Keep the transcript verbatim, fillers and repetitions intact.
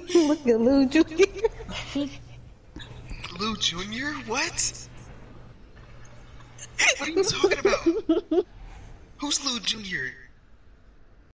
Look at Lou Junior Lou Junior? What? What are you talking about? Who's Lou Junior?